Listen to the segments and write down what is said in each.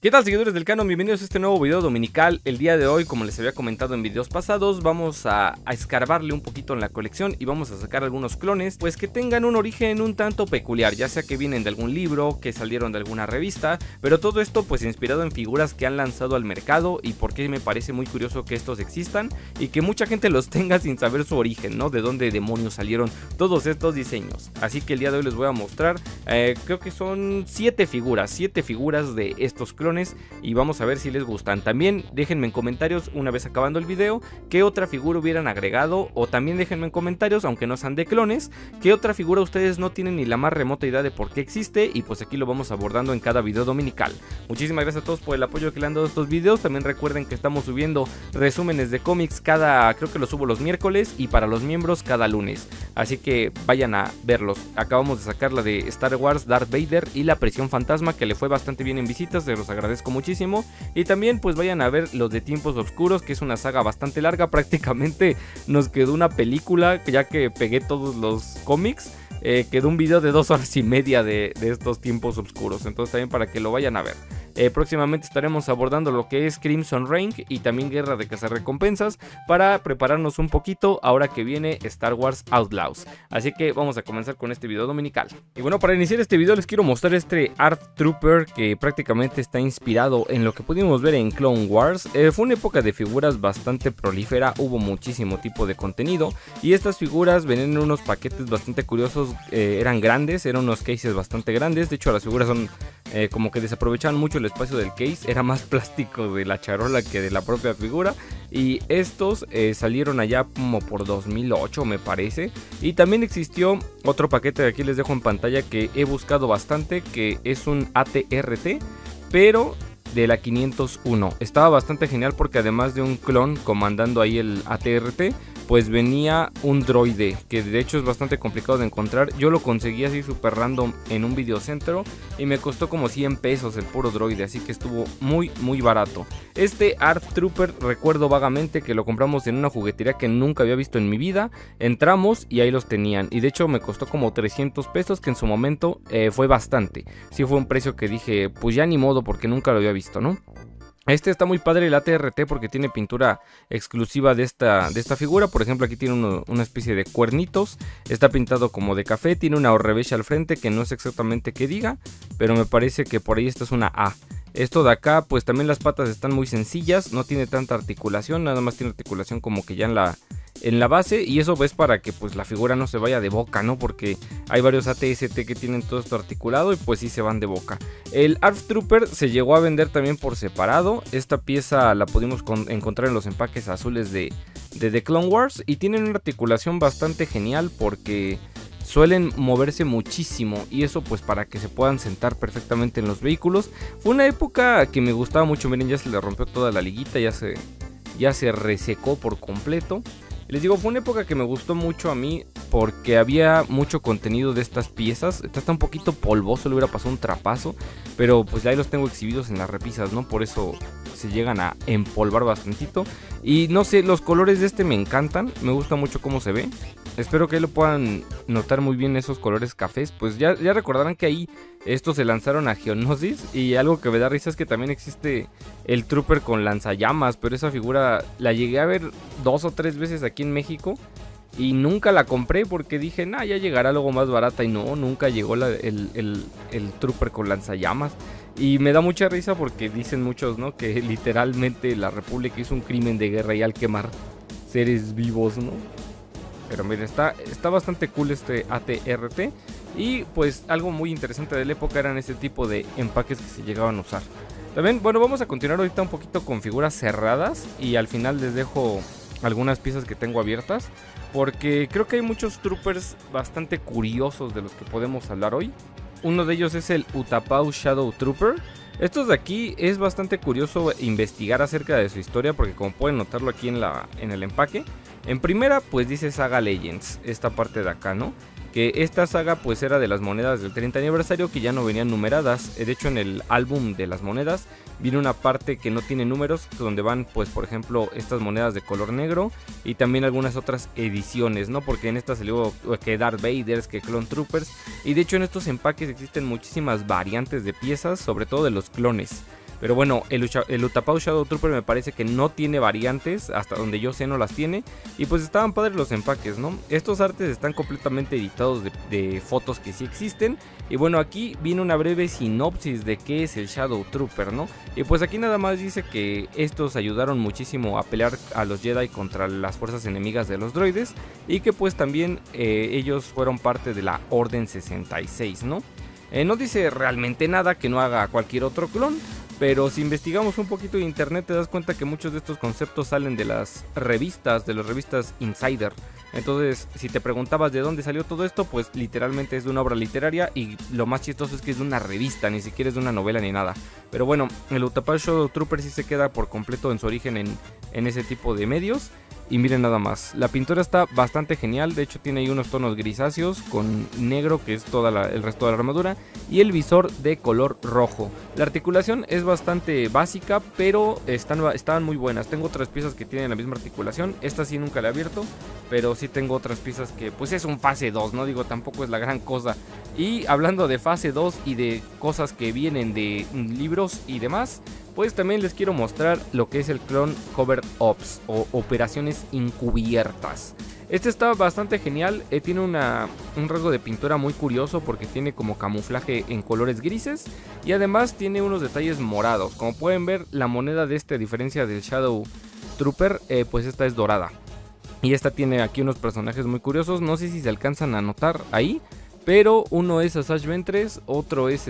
¿Qué tal, seguidores del canon? Bienvenidos a este nuevo video dominical. El día de hoy, como les había comentado en videos pasados, vamos a escarbarle un poquito en la colección y vamos a sacar algunos clones pues que tengan un origen un tanto peculiar, ya sea que vienen de algún libro, que salieron de alguna revista, pero todo esto pues inspirado en figuras que han lanzado al mercado y porque me parece muy curioso que estos existan y que mucha gente los tenga sin saber su origen, ¿no? De dónde demonios salieron todos estos diseños. Así que el día de hoy les voy a mostrar, creo que son 7 figuras de estos clones. Y vamos a ver si les gustan. También déjenme en comentarios, una vez acabando el video, qué otra figura hubieran agregado. O también déjenme en comentarios, aunque no sean de clones, qué otra figura ustedes no tienen ni la más remota idea de por qué existe. Y pues aquí lo vamos abordando en cada video dominical. Muchísimas gracias a todos por el apoyo que le han dado a estos videos. También recuerden que estamos subiendo resúmenes de cómics creo que los subo los miércoles, y para los miembros cada lunes. Así que vayan a verlos. Acabamos de sacar la de Star Wars Darth Vader y la Prisión Fantasma, que le fue bastante bien en visitas, se los agradezco muchísimo. Y también pues vayan a ver los de Tiempos Oscuros, que es una saga bastante larga, prácticamente nos quedó una película, ya que pegué todos los cómics. Quedó un video de 2 horas y media de estos Tiempos Oscuros, entonces también para que lo vayan a ver. Próximamente estaremos abordando lo que es Crimson Reign y también Guerra de Cazarrecompensas, para prepararnos un poquito ahora que viene Star Wars Outlaws. Así que vamos a comenzar con este video dominical. Y bueno, para iniciar este video les quiero mostrar este Art Trooper que prácticamente está inspirado en lo que pudimos ver en Clone Wars. Fue una época de figuras bastante prolífera, hubo muchísimo tipo de contenido y estas figuras venían en unos paquetes bastante curiosos. Eran grandes, eran unos cases bastante grandes. De hecho, las figuras son como que desaprovechaban mucho el espacio del case, era más plástico de la charola que de la propia figura. Y estos salieron allá como por 2008 me parece. Y también existió otro paquete que aquí les dejo en pantalla que he buscado bastante, que es un AT-RT, pero de la 501. Estaba bastante genial porque además de un clon comandando ahí el AT-RT, pues venía un droide, que de hecho es bastante complicado de encontrar. Yo lo conseguí así super random en un videocentro y me costó como 100 pesos el puro droide, así que estuvo muy barato. Este Art Trooper recuerdo vagamente que lo compramos en una juguetería que nunca había visto en mi vida. Entramos y ahí los tenían, y de hecho me costó como 300 pesos, que en su momento fue bastante. Sí, fue un precio que dije, pues ya ni modo, porque nunca lo había visto, ¿no? Este está muy padre, el AT-RT, porque tiene pintura exclusiva de esta figura. Por ejemplo, aquí tiene una especie de cuernitos. Está pintado como de café. Tiene una orrebecha al frente que no sé exactamente qué diga, pero me parece que por ahí esta es una A. Esto de acá, pues también las patas están muy sencillas. No tiene tanta articulación, nada más tiene articulación como que ya en la base, y eso es para que pues la figura no se vaya de boca, ¿no? Porque hay varios AT-ST que tienen todo esto articulado y pues sí se van de boca. El Art Trooper se llegó a vender también por separado. Esta pieza la pudimos encontrar en los empaques azules de The Clone Wars, y tienen una articulación bastante genial porque suelen moverse muchísimo, y eso pues para que se puedan sentar perfectamente en los vehículos. Fue una época que me gustaba mucho. Miren, ya se le rompió toda la liguita, ya se resecó por completo. Les digo, fue una época que me gustó mucho a mí porque había mucho contenido de estas piezas. Está un poquito polvoso, le hubiera pasado un trapazo, pero pues ahí los tengo exhibidos en las repisas, ¿no? Por eso se llegan a empolvar bastantito. Y no sé, los colores de este me encantan, me gusta mucho cómo se ve. Espero que ahí lo puedan notar muy bien, esos colores cafés. Pues ya recordarán que ahí estos se lanzaron a Geonosis. Y algo que me da risa es que también existe el Trooper con lanzallamas, pero esa figura la llegué a ver 2 o 3 veces aquí en México y nunca la compré porque dije, nah, ya llegará algo más barata. Y no, nunca llegó el Trooper con lanzallamas. Y me da mucha risa porque dicen muchos, ¿no?, que literalmente la República hizo un crimen de guerra y al quemar seres vivos, ¿no? Pero miren, está bastante cool este AT-RT. Y pues algo muy interesante de la época eran este tipo de empaques que se llegaban a usar. También, bueno, vamos a continuar ahorita un poquito con figuras cerradas, y al final les dejo algunas piezas que tengo abiertas, porque creo que hay muchos troopers bastante curiosos de los que podemos hablar hoy. Uno de ellos es el Utapau Shadow Trooper. Estos de aquí es bastante curioso investigar acerca de su historia, porque como pueden notarlo aquí en el empaque, en primera pues dice Saga Legends, esta parte de acá, ¿no? Que esta saga pues era de las monedas del 30 aniversario que ya no venían numeradas. De hecho, en el álbum de las monedas viene una parte que no tiene números, donde van pues por ejemplo estas monedas de color negro y también algunas otras ediciones, ¿no? Porque en esta salió que Darth Vader, que Clone Troopers, y de hecho en estos empaques existen muchísimas variantes de piezas, sobre todo de los clones. Pero bueno, el Utapau Shadow Trooper me parece que no tiene variantes, hasta donde yo sé no las tiene. Y pues estaban padres los empaques, ¿no? Estos artes están completamente editados de fotos que sí existen. Y bueno, aquí viene una breve sinopsis de qué es el Shadow Trooper, ¿no? Y pues aquí nada más dice que estos ayudaron muchísimo a pelear a los Jedi contra las fuerzas enemigas de los droides. Y que pues también ellos fueron parte de la Orden 66, ¿no? No dice realmente nada que no haga cualquier otro clon, pero si investigamos un poquito de internet te das cuenta que muchos de estos conceptos salen de las revistas Insider. Entonces, si te preguntabas de dónde salió todo esto, pues literalmente es de una obra literaria, y lo más chistoso es que es de una revista, ni siquiera es de una novela ni nada. Pero bueno, el Utapau Shadow Trooper sí se queda por completo en su origen en ese tipo de medios. Y miren nada más, la pintura está bastante genial, de hecho tiene ahí unos tonos grisáceos con negro, que es todo el resto de la armadura, y el visor de color rojo. La articulación es bastante básica, pero están muy buenas. Tengo otras piezas que tienen la misma articulación, esta sí nunca la he abierto, pero sí tengo otras piezas que pues es un fase 2, no digo tampoco es la gran cosa. Y hablando de fase 2 y de cosas que vienen de libros y demás, pues también les quiero mostrar lo que es el clon Cover Ops o operaciones encubiertas. Este está bastante genial, tiene un rasgo de pintura muy curioso porque tiene como camuflaje en colores grises y además tiene unos detalles morados. Como pueden ver, la moneda de este, a diferencia del Shadow Trooper, pues esta es dorada. Y esta tiene aquí unos personajes muy curiosos, no sé si se alcanzan a notar ahí. Pero uno es Asajj Ventress, otro es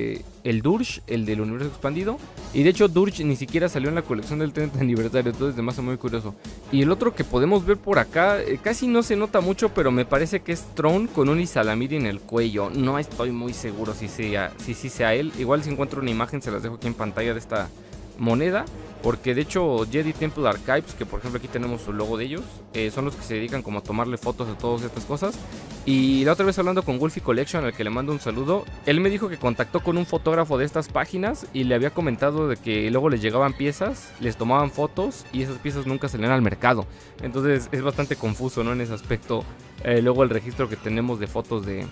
el Durge, el del universo expandido. Y de hecho Durge ni siquiera salió en la colección del 30 aniversario, entonces además es muy curioso. Y el otro que podemos ver por acá, casi no se nota mucho, pero me parece que es Thrawn con un Ysalamiri en el cuello. No estoy muy seguro si sea él. Igual si encuentro una imagen se las dejo aquí en pantalla de esta moneda. Porque de hecho Jedi Temple Archives, que por ejemplo aquí tenemos su logo de ellos, son los que se dedican como a tomarle fotos a todas estas cosas. Y la otra vez hablando con Wolfie Collection, al que le mando un saludo, él me dijo que contactó con un fotógrafo de estas páginas y le había comentado de que luego les llegaban piezas, les tomaban fotos y esas piezas nunca salían al mercado. Entonces es bastante confuso, ¿no? En ese aspecto, luego el registro que tenemos de fotos de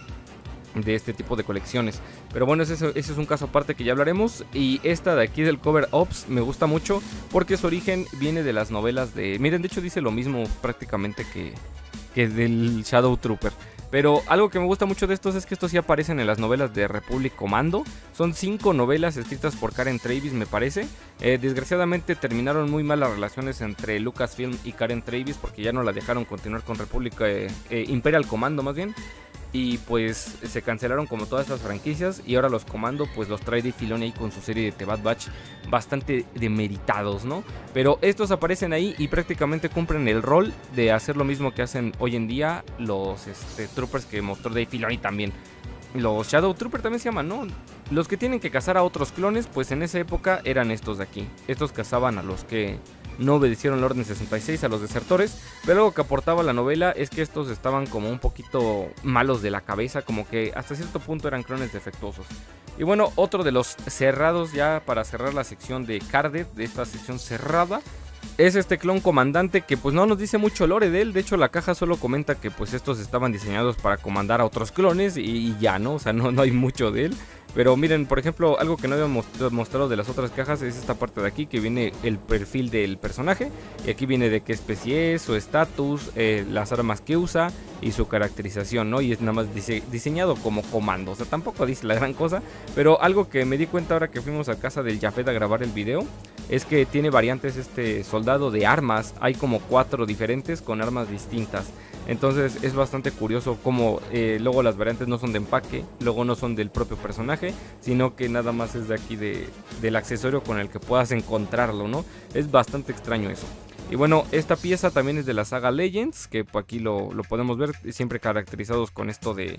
este tipo de colecciones. Pero bueno, ese es un caso aparte que ya hablaremos. Y esta de aquí del Cover Ops me gusta mucho porque su origen viene de las novelas de... Miren, de hecho dice lo mismo prácticamente que del Shadow Trooper. Pero algo que me gusta mucho de estos es que estos sí aparecen en las novelas de Republic Commando. Son 5 novelas escritas por Karen Traviss, me parece. Desgraciadamente terminaron muy mal las relaciones entre Lucasfilm y Karen Traviss porque ya no la dejaron continuar con Republic Imperial Commando más bien. Y pues se cancelaron como todas estas franquicias. Y ahora los Commando pues los trae Dave Filoni ahí con su serie de The Bad Batch, bastante demeritados, ¿no? Pero estos aparecen ahí y prácticamente cumplen el rol de hacer lo mismo que hacen hoy en día los troopers que mostró Dave Filoni también. Los Shadow Trooper también se llaman, ¿no? Los que tienen que cazar a otros clones, pues en esa época eran estos de aquí. Estos cazaban a los que no obedecieron la Orden 66, a los desertores. Pero algo que aportaba la novela es que estos estaban como un poquito malos de la cabeza, como que hasta cierto punto eran clones defectuosos. Y bueno, otro de los cerrados, ya para cerrar la sección de Carded, de esta sección cerrada, es este clon comandante que pues no nos dice mucho lore de él. De hecho la caja solo comenta que pues estos estaban diseñados para comandar a otros clones y ya, ¿no? O sea, no hay mucho de él. Pero miren, por ejemplo, algo que no había mostrado de las otras cajas es esta parte de aquí, que viene el perfil del personaje. Y aquí viene de qué especie es, su estatus, las armas que usa y su caracterización, ¿no? Y es nada más diseñado como comando, o sea, tampoco dice la gran cosa. Pero algo que me di cuenta ahora que fuimos a casa del Jafet a grabar el video es que tiene variantes este soldado de armas. Hay como 4 diferentes con armas distintas. Entonces es bastante curioso como luego las variantes no son de empaque, luego no son del propio personaje, sino que nada más es de aquí del accesorio con el que puedas encontrarlo, ¿no? Es bastante extraño eso. Y bueno, esta pieza también es de la saga Legends, que por aquí lo podemos ver, siempre caracterizados con esto de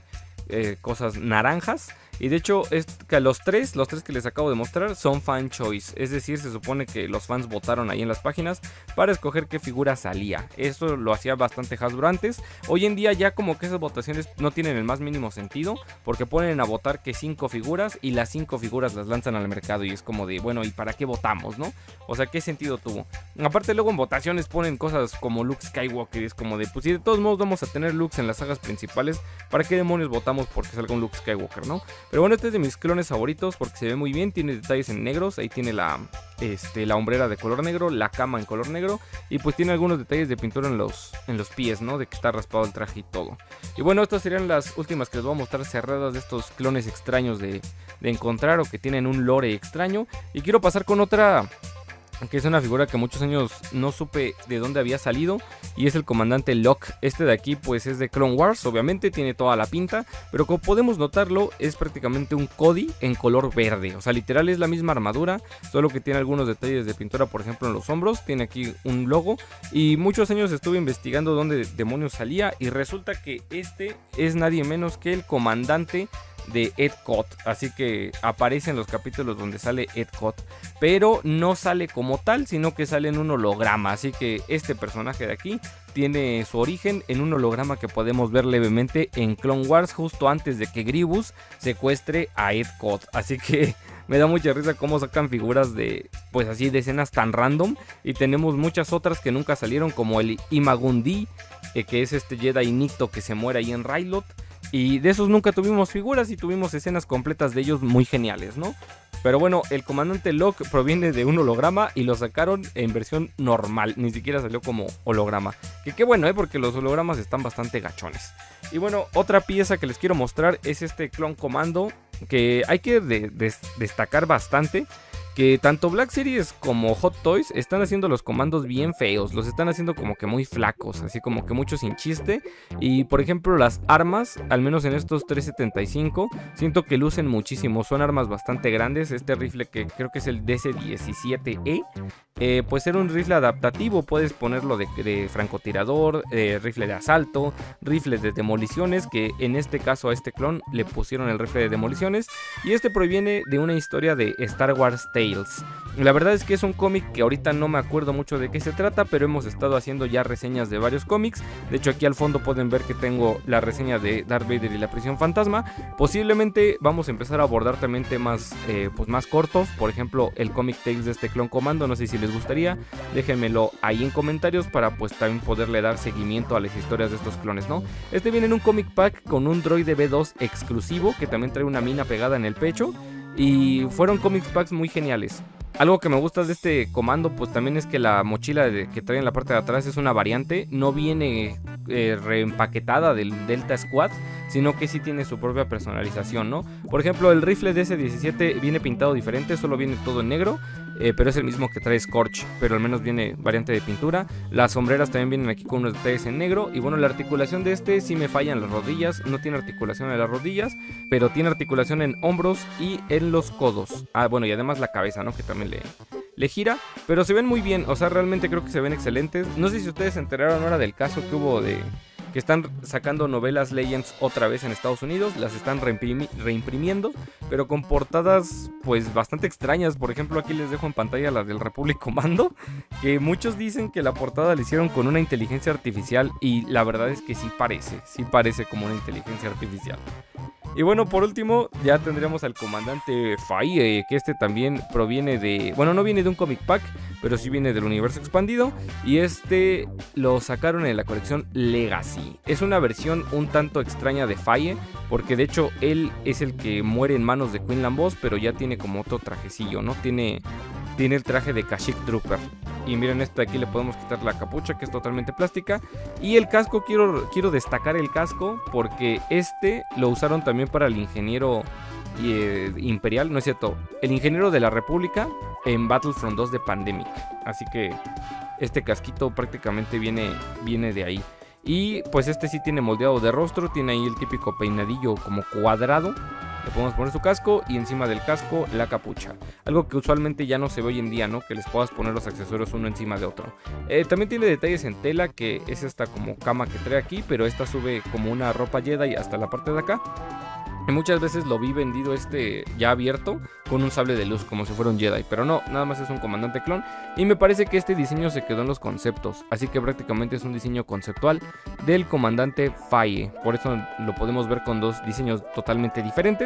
cosas naranjas. Y de hecho los tres que les acabo de mostrar son fan choice, es decir, se supone que los fans votaron ahí en las páginas para escoger qué figura salía. Eso lo hacía bastante Hasbro antes. Hoy en día ya como que esas votaciones no tienen el más mínimo sentido, porque ponen a votar que 5 figuras y las 5 figuras las lanzan al mercado y es como de, bueno, ¿y para qué votamos, no? O sea, ¿qué sentido tuvo? Aparte luego en votaciones ponen cosas como Luke Skywalker y es como de, pues si de todos modos vamos a tener Lukes en las sagas principales, ¿para qué demonios votamos porque salga un Luke Skywalker, no? Pero bueno, este es de mis clones favoritos porque se ve muy bien, tiene detalles en negros, ahí tiene la hombrera de color negro, la cama en color negro y pues tiene algunos detalles de pintura en los pies, ¿no? De que está raspado el traje y todo. Y bueno, estas serían las últimas que les voy a mostrar cerradas de estos clones extraños de encontrar o que tienen un lore extraño. Y quiero pasar con otra, que es una figura que muchos años no supe de dónde había salido, y es el comandante Locke. Este de aquí pues es de Clone Wars, obviamente tiene toda la pinta, pero como podemos notarlo es prácticamente un Cody en color verde, o sea literal es la misma armadura, solo que tiene algunos detalles de pintura, por ejemplo en los hombros, tiene aquí un logo, y muchos años estuve investigando dónde demonios salía, y resulta que este es nadie menos que el comandante de Ed Cod, así que aparece en los capítulos donde sale Ed Cod, pero no sale como tal, sino que sale en un holograma, así que este personaje de aquí tiene su origen en un holograma que podemos ver levemente en Clone Wars justo antes de que Grievous secuestre a Ed Cod, así que me da mucha risa cómo sacan figuras de, pues así, de escenas tan random, y tenemos muchas otras que nunca salieron, como el Imagundi, que es este Jedi Nikto que se muere ahí en Rylot. Y de esos nunca tuvimos figuras y tuvimos escenas completas de ellos muy geniales, ¿no? Pero bueno, el comandante Locke proviene de un holograma y lo sacaron en versión normal, ni siquiera salió como holograma. Que qué bueno, porque los hologramas están bastante gachones. Y bueno, otra pieza que les quiero mostrar es este Clone Commando, que hay que destacar bastante. Que tanto Black Series como Hot Toys están haciendo los comandos bien feos, los están haciendo como que muy flacos, así como que mucho sin chiste. Y por ejemplo las armas, al menos en estos 375, siento que lucen muchísimo, son armas bastante grandes. Este rifle que creo que es el DC-17E, pues era un rifle adaptativo, puedes ponerlo de francotirador, rifle de asalto, rifle de demoliciones, que en este caso a este clon le pusieron el rifle de demoliciones. Y este proviene de una historia de Star Wars Tales. La verdad es que es un cómic que ahorita no me acuerdo mucho de qué se trata, pero hemos estado haciendo ya reseñas de varios cómics. De hecho aquí al fondo pueden ver que tengo la reseña de Darth Vader y la prisión fantasma. Posiblemente vamos a empezar a abordar también temas pues más cortos, por ejemplo el cómic Tales de este Clone Commando, no sé si les gustaría, déjenmelo ahí en comentarios para pues también poderle dar seguimiento a las historias de estos clones, ¿no? Este viene en un comic pack con un droide B2 exclusivo que también trae una mina pegada en el pecho. Y fueron comic packs muy geniales. Algo que me gusta de este comando pues también es que la mochila que trae en la parte de atrás es una variante. No viene reempaquetada del Delta Squad, sino que sí tiene su propia personalización, ¿no? Por ejemplo, el rifle de DC-17 viene pintado diferente, solo viene todo en negro. Pero es el mismo que trae Scorch, pero al menos viene variante de pintura. Las sombreras también vienen aquí con unos detalles en negro. Y bueno, la articulación de este sí me falla en las rodillas. No tiene articulación en las rodillas, pero tiene articulación en hombros y en los codos. Ah, bueno, y además la cabeza, ¿no? Que también le gira, pero se ven muy bien. O sea, realmente creo que se ven excelentes. No sé si ustedes se enteraron ahora del caso que hubo de que están sacando novelas Legends otra vez en Estados Unidos, las están reimprimiendo, pero con portadas pues bastante extrañas. Por ejemplo, aquí les dejo en pantalla la del Republic Commando, que muchos dicen que la portada la hicieron con una inteligencia artificial, y la verdad es que sí parece como una inteligencia artificial. Y bueno, por último ya tendríamos al comandante Faye, que este también proviene de... Bueno, no viene de un comic pack, pero sí viene del universo expandido. Y este lo sacaron en la colección Legacy. Es una versión un tanto extraña de Faye, porque de hecho él es el que muere en manos de Queen Lambos, pero ya tiene como otro trajecillo, ¿no? Tiene el traje de Kashyyyk Trooper. Y miren esto de aquí, le podemos quitar la capucha, que es totalmente plástica. Y el casco, quiero destacar el casco, porque este lo usaron también para el ingeniero imperial, no es cierto, el ingeniero de la República en Battlefront 2 de Pandemic. Así que este casquito prácticamente viene de ahí. Y pues este sí tiene moldeado de rostro, tiene ahí el típico peinadillo como cuadrado. Le podemos poner su casco y encima del casco la capucha. Algo que usualmente ya no se ve hoy en día, ¿no? Que les puedas poner los accesorios uno encima de otro. También tiene detalles en tela, que es esta como cama que trae aquí, pero esta sube como una ropa Jedi hasta la parte de acá. Y muchas veces lo vi vendido ya abierto con un sable de luz como si fuera un Jedi, pero no, nada más es un comandante clon. Y me parece que este diseño se quedó en los conceptos, así que prácticamente es un diseño conceptual del comandante Faye. Por eso lo podemos ver con dos diseños totalmente diferentes.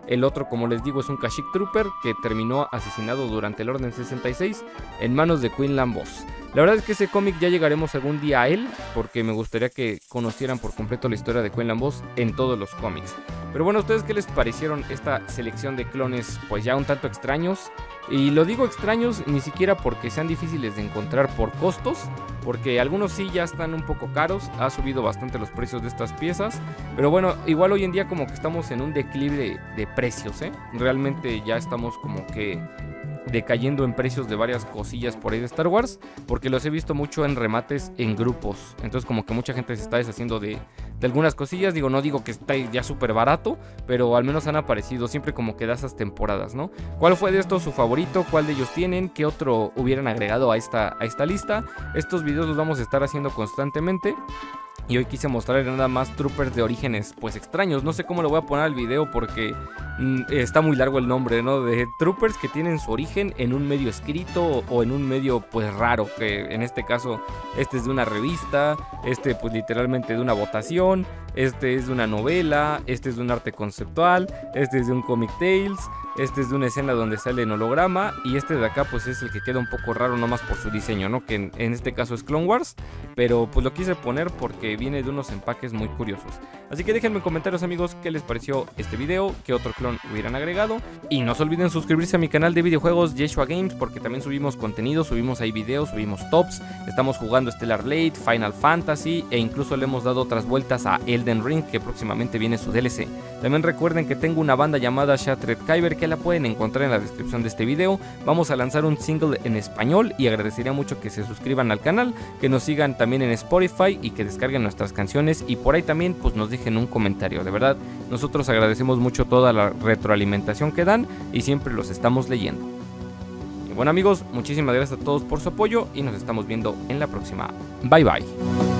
El otro, como les digo, es un Kashyyyk Trooper que terminó asesinado durante el Orden 66 en manos de Quinlan Vos. La verdad es que ese cómic ya llegaremos algún día a él, porque me gustaría que conocieran por completo la historia de Quinlan Vos en todos los cómics. Pero bueno, ¿ustedes qué les parecieron esta selección de clones pues ya un tanto extraños? Y lo digo extraños ni siquiera porque sean difíciles de encontrar por costos, porque algunos sí ya están un poco caros, ha subido bastante los precios de estas piezas, pero bueno, igual hoy en día como que estamos en un declive de precios, realmente ya estamos como que decayendo en precios de varias cosillas por ahí de Star Wars, porque los he visto mucho en remates en grupos, entonces como que mucha gente se está deshaciendo de algunas cosillas. No digo que está ya súper barato, pero al menos han aparecido siempre como que de esas temporadas, ¿no? ¿Cuál fue de estos su favorito? ¿Cuál de ellos tienen? ¿Qué otro hubieran agregado a esta lista? Estos videos los vamos a estar haciendo constantemente. Y hoy quise mostrarles nada más troopers de orígenes pues extraños. No sé cómo le voy a poner al video porque está muy largo el nombre, ¿no? De troopers que tienen su origen en un medio escrito o en un medio pues raro. Que en este caso este es de una revista, este pues literalmente de una votación, este es de una novela, este es de un arte conceptual, este es de un Comic Tales, este es de una escena donde sale en holograma y este de acá pues es el que queda un poco raro nomás por su diseño, ¿no? Que en este caso es Clone Wars, pero pues lo quise poner porque viene de unos empaques muy curiosos. Así que déjenme en comentarios, amigos, qué les pareció este video, qué otro clon hubieran agregado. Y no se olviden suscribirse a mi canal de videojuegos Yeshua Games, porque también subimos contenido, subimos ahí videos, subimos tops, estamos jugando Stellar Blade, Final Fantasy e incluso le hemos dado otras vueltas a Elden Ring, que próximamente viene su DLC. También recuerden que tengo una banda llamada Shattered Kyber que la pueden encontrar en la descripción de este video. Vamos a lanzar un single en español y agradecería mucho que se suscriban al canal, que nos sigan también en Spotify y que descarguen nuestras canciones y por ahí también pues nos dejen un comentario. De verdad, nosotros agradecemos mucho toda la retroalimentación que dan y siempre los estamos leyendo. Y bueno, amigos, muchísimas gracias a todos por su apoyo y nos estamos viendo en la próxima. Bye bye.